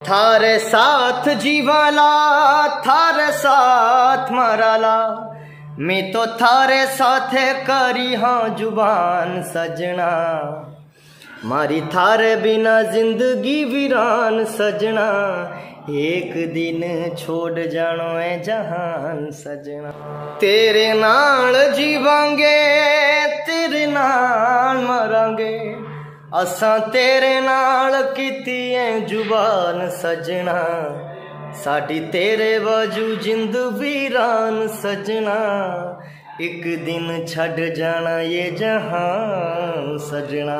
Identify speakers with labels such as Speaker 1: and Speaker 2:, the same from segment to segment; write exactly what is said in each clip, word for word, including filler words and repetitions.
Speaker 1: थारे साथ जीवाला थारे साथ मराला, मैं तो थारे साथे करी हाँ जुबान सजना। मारी थारे बिना जिंदगी वीरान सजना, एक दिन छोड़ जानो है जहान सजना। तेरे नाल जीवांगे तेरे नाल मरांगे, असां तेरे नाल कीती है जुबान सजना। साडी तेरे बाजू जिंद वीरान सजना, एक दिन छड़ जाना ये जहान सजना।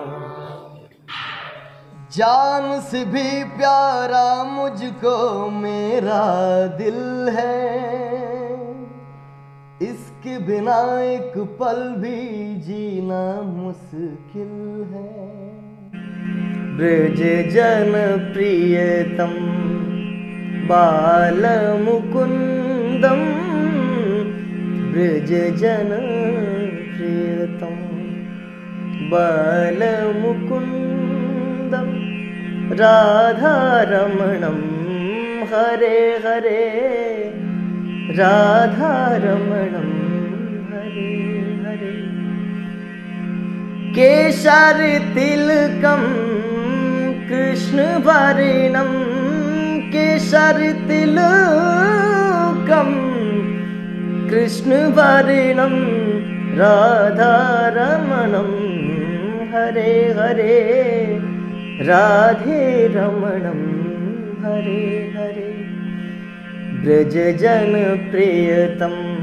Speaker 1: जान से भी प्यारा मुझको मेरा दिल है, इसके बिना एक पल भी जीना मुश्किल है। ब्रज जन प्रियतम बाल मुकुंदम, ब्रज जन प्रियतम बाल मुकुंदम, राधा रमणम हरे हरे, राधा रमणम हरे हरे। केशर तिलकम कृष्ण भरणम, केशर तिलकम कृष्ण भरणम, राधा रमणम हरे हरे, राधे रमणम हरे हरे। ब्रज जन प्रियतम